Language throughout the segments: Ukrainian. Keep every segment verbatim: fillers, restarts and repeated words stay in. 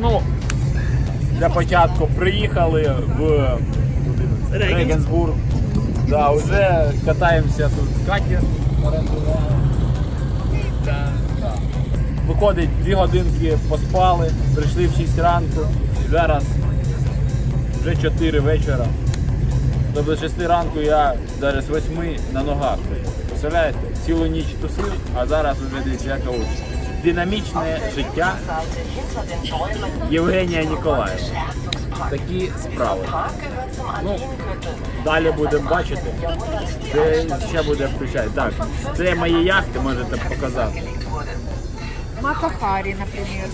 Ну, для початку приїхали в Регенсбург. Да, вже катаємося тут в каті. Да, да. Виходить, дві годинки поспали, прийшли в шість ранку, зараз вже чотири вечора. Тобто з шести ранку я зараз з восьми на ногах. Представляєте? Цілу ніч тусив, а зараз вже десь яка динамічне життя Євгенія Ніколаєва. Такі справи. Ну, далі будемо бачити, де ще буде включати. Так, це мої яхти, можете показати. Матахари, наприклад.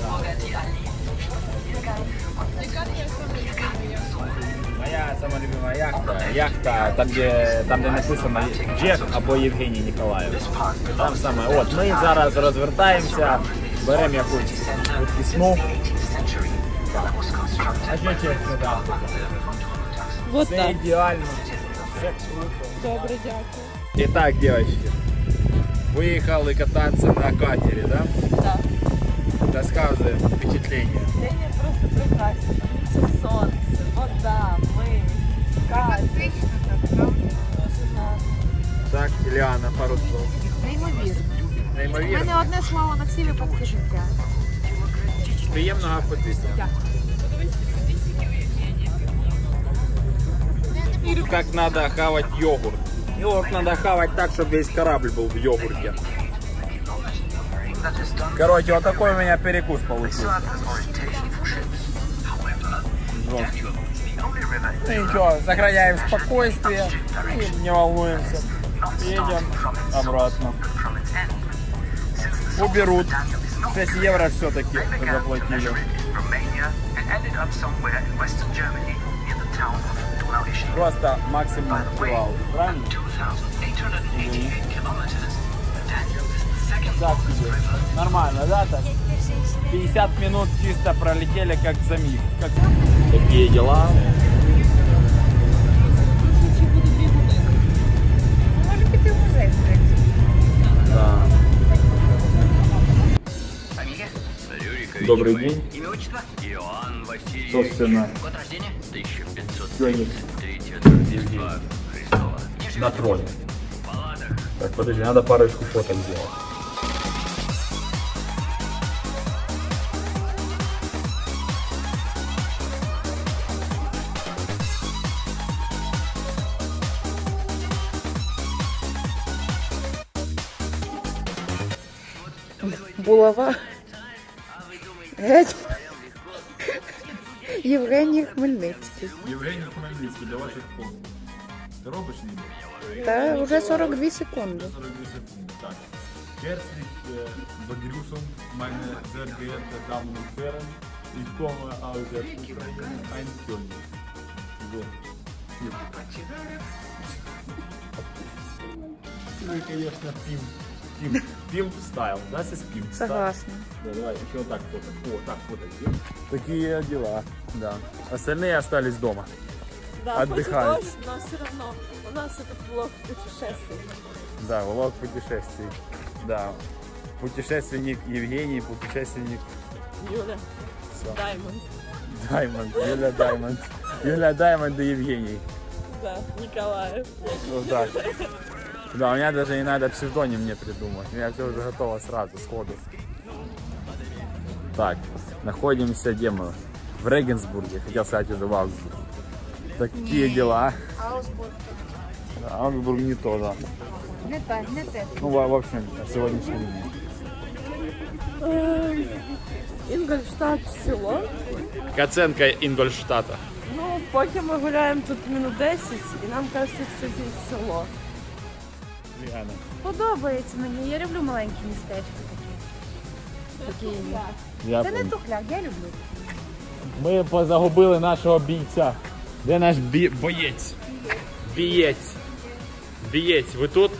Моя сама любима яхта, яхта, там де, там, де написано Джек або Євгеній Ніколаєв. Там саме. От, ми зараз розвертаємося, беремо якусь пісну. А що чесно, так? Вот Це так. ідеально. Все круто. Добре, дякую. І так, дівчатки, виїхали кататися на катері, да? Так. Розказує впечатлення. Впечатлення просто прекрасне. Це сонце, вода, ми, катер. Так, Іліана, пару слов. Неймовірно. У Неймовірно. мене одне слово на всі випадки життя. Приємного апетиту. Дякую. Как надо хавать йогурт. Йогурт надо хавать так, чтобы весь корабль был в йогурте. Короче, вот такой у меня перекус получился. Жестко. Ну ничего, сохраняем спокойствие и не волнуемся. Едем обратно. Уберут. шесть евро все-таки заплатили. Просто максимум вау, правильно? Так тебе. Нормально, да, так? пятьдесят минут чисто пролетели как за миг. Как... Такие дела. Може піти в музей, в принципі. Да. Добрый день. Имя, отчество? Иоанн Васильевич. Собственно, Год рождения? тысяча пятьсот Феникс Рождества Христова. на троне. В балладах. Так, подожди, надо парочку фоток сделать. Булава. Геть. Євгеній Хмельницький. Євгеній Хмельницький, для ваших фото. Ти робиш відео? Та вже сорок дві секунди. сорок дві секунди, так. Herzlich begrüßen meine sehr geehrte Damen und Herren. Ich komme aus der Ukraine, ein König. So. Ну и, конечно, пимп. Пимп, пимп стайл. Das ist пимп стайл. Согласна. Да, давай еще вот так фото. О, так фото сделаем. Такие дела, да. Остальные остались дома. Да, Отдыхают. хоть и дождь, но все равно у нас этот влог путешествий. Да, влог путешествий. Да. Путешественник Евгений, путешественник Юля, Все. Даймонд, Даймонд, Юля Даймонд. Юля Даймонд и Евгений. да, Николаев. Вот так. Да, у меня даже не надо псевдоним мне придумать. У меня все уже готово сразу, сходу. Так, находимся где мы? В Регенсбурге. Хотел сказать уже в Аугсбурге. Такие дела. Аусбург. Да, Аугсбург не то, да. Не те, не те. Ну, в в общем, сегодняшний день. Ем, Інгольштадт, село. Оценка Інгольштата. Ну, поки ми гуляємо тут минут десять, і нам кажеться, що це якесь село. Ліана. Подобається мені. Я люблю маленькі містечка такі. Такі. Я Це не понял. тухляк, я люблю. Ми позагубили нашого бійця. Де наш бі... боєць? Бієць. Бієць, ви тут?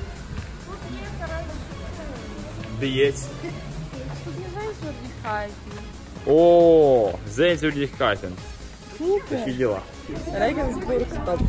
Бієць. Тут не знаєш, що віддихають. О, Зельзюрдіхкафен. Супер. Такі діла. Регенсбург, стоп.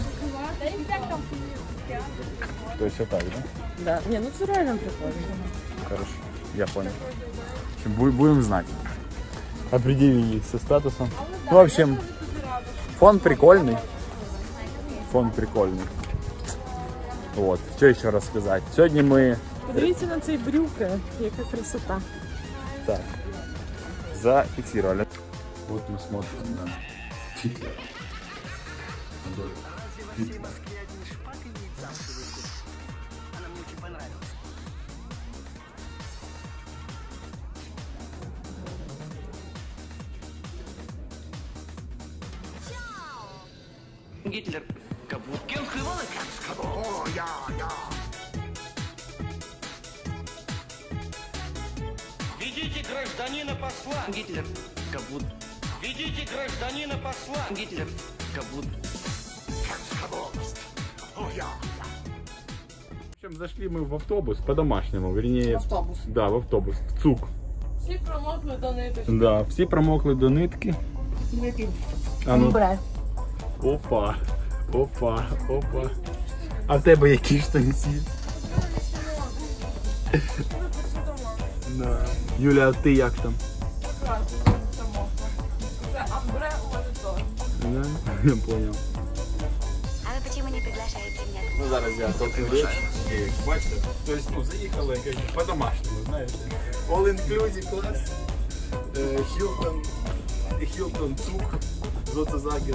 То есть вот так, да? Да. Не, ну це реально прикольно. Хорошо, я понял. В общем, бу- будем знать. определились со статусом. Ну, в общем, фон прикольный. Фон прикольный. Вот, что еще рассказать. Сегодня мы... Подивіться на цей брюки, яка красота. Так, зафиксировали. Вот мы смотрим на Гитлер. Гитлер. Гитлер. Кабуткин хывалок. О, я, я. Ведите гражданина посла. Гитлер. Кабут. Ведите гражданина посла. Гитлер. Кабут. В общем, зашли мы в автобус по-домашнему, вернее... В автобус? Да, в автобус, в ЦУК. Всі промокли до ниточки. Да, всі промокли до нитки. А ну. Опа, опа, опа. А в тебе які штанці? Да. Юля, а ти як там? Це амбре у мене теж. Да? Я понял. А вы почему не приглашаете меня? Ну зараз я толкну речь. І бачите, то есть, ну, заїхали як по-домашньому, знаєте. All inclusive клас. Хілтон, Хілтон Цук, Зоцезаген.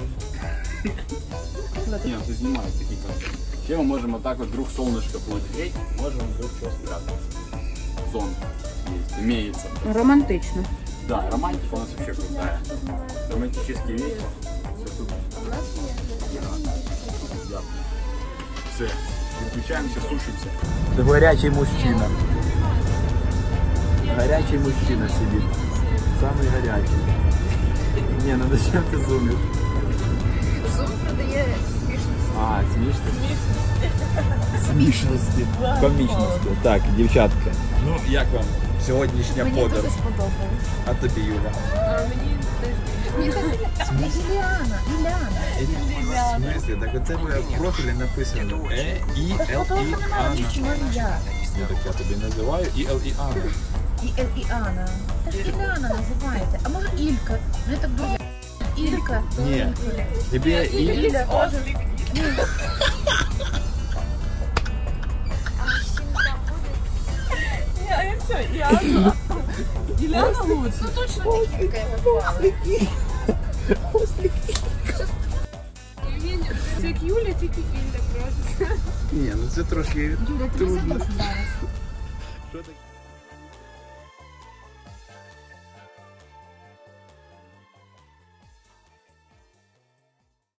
Нет, ты снимаешь такие контакты. Вообще мы можем вот так вот вдруг солнышко будет греть, можем вдруг что спрятаться. Зон есть, имеется. Романтично. Да, романтика у нас вообще крутая. Романтический вечер. Все супер. Да. Все, выключаемся, сушимся. Это горячий мужчина. Горячий мужчина сидит. Самый горячий. Не, ну зачем ты зумишь? Зум продає смішність. А, смішності? Смішності. Комічності. Так, дівчатка. Ну, як вам сьогоднішня Мені подорож? дуже сподобалось. А тобі, Юля? А мені теж Ілляна, Ілляна. В смысле? Так оце буде в профілі написано Е, І, Л, І, Анна. Я. Ну, так я тобі називаю І Л І Анна. І Ел, і Анна. Так Ілляна називаєте. А може Ілька? Мені так дуже. Ілька. Ні. Тебе І... Ілля, може. Ні, а як це? Іана? Іляна лучше. Ну точно Ілька його звали. Це як Юля, тільки Ілля просто. Ні, ну це трошки Юля, ти не трудно. забудь зараз. Що таке?